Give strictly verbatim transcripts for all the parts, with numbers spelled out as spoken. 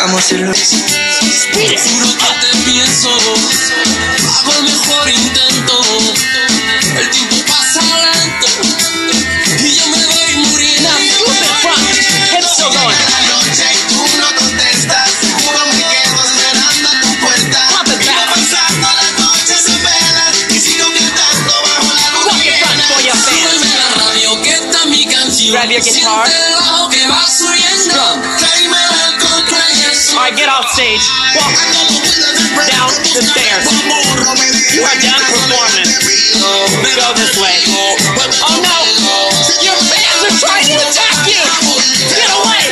Vamos a hacerlo. Juro que te pienso, hago el mejor intento. El tiempo pasa lento y yo me voy muriendo. Hips still going. La noche y tú no contestas, seguro me quedo esperando a tu puerta. Sigo pasando las noches en velas y sigo gritando bajo la luna. Súbeme la radio que está mi canción. Grab your guitar. Siente el bajo que va subiendo. Tráeme alcohol, trae el sol. Alright, get off stage. Walk down the stairs. You are done performing. Go this way. Oh no! Your fans are trying to attack you! Get away!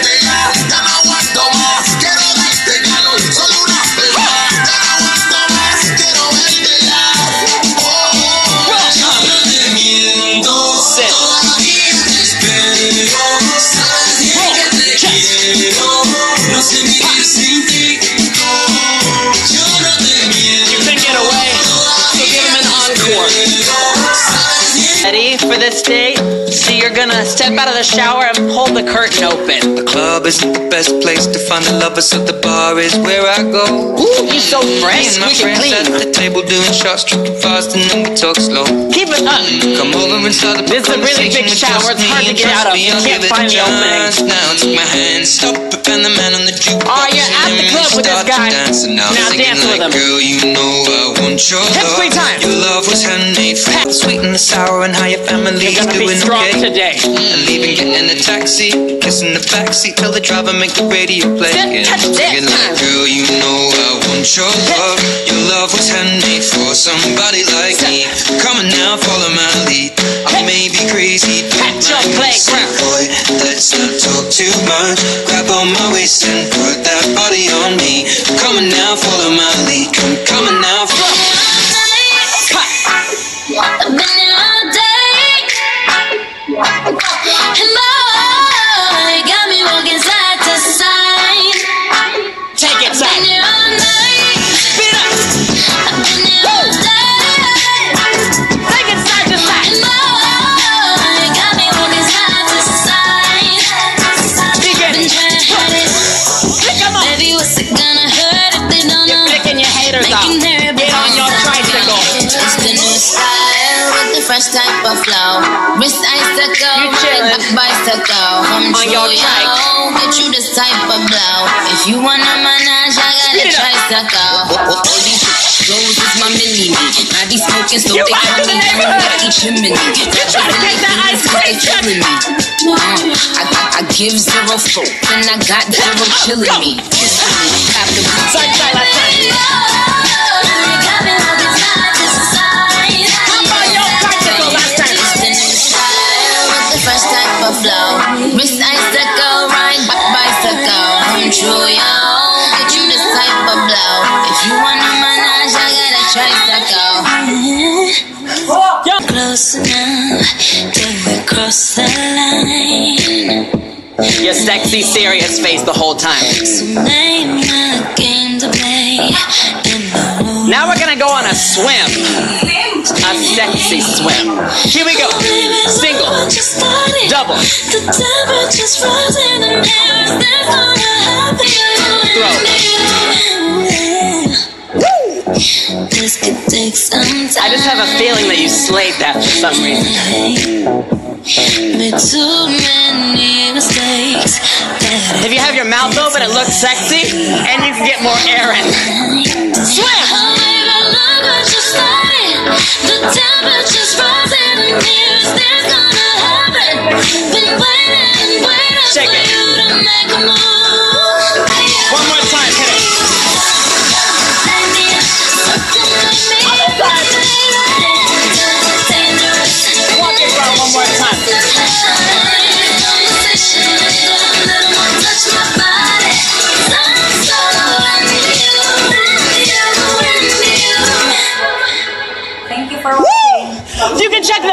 Ready for this date? So you're gonna step out of the shower and hold the curtain open. The club isn't the best place to find the lovers, so the bar is where I go. Ooh, you're so Me fresh, and my squeaky friends clean. at the table doing shots, tripping fast, and then we talk slow. Keep it up. Come over and start the This is a really big shower. It's hard to get out of. You can't find the opening. Now take my hand, stop it, and the man on the jukebox. Oh, you're at the club with this guy. Now dance with him. Girl, you know I want your Hip love. three times. Your love was handmade from the sweet and the sour, and how your family's You're gonna be doing strong okay. today. And leaving, get in a taxi, kissing the backseat, tell the driver make the radio play. Sit, touch that Singing like, time. girl, you know I want your love. Your love was handmade for somebody like me. Come on now, follow my lead. I may be crazy, but Catch your playground. boy, let's not talk too much. Grab on my waist and put that body on me. Come on now, follow my lead. Come, come on now, follow. I've been here all day, and boy, got me walking side to side. Take it, Been side. here all night, Speed it up. I've been here all day, Take it side to side. and boy, got me walking side to side. Begin. Been trying to hide it, Pick 'em up. baby, what's it gonna hurt if they don't You're know? flicking your haters out. Making their Get on your tricycle. It's the new style with the fresh type of flow. Wrist icicle, You chillin'. ride bicycle. Come On your true, trike. yo, get you this type of blow. If you wanna manage, I got Speed a it up. tricycle. All these girls is my mini me. I be smoking, so You they out call to the me neighborhood. Lucky Chimney. You trying to take that ice cream truck. Killing me. Uh, I, I, I give zero folk, and I got zero chilling me. Kissing me. After Side, side, left side. Hop on your tricycle last time. Fresh type of flow. Wrist icicle, ride bi- bicycle. Come true, yo. Get you this type of blow. If you wanna manage, I got a tricycle. Close enough till we cross the line. Your sexy, serious face the whole time. So name a game to play. Now we're gonna go on a swim. A sexy swim. Here we go. Single. Double. The temperature's rising and there's gonna happen. This could take some time. I just have a feeling that you slayed that for some reason. Made too many mistakes. If you have your mouth open, it looks sexy, and you can get more air in. Swim! The temperature's rising and here's there's gonna happen. Been waiting and waiting Shake for it. you to make a move. One more time, hit it. Other side. Walk it around one more time. Thank you for watching. You can check the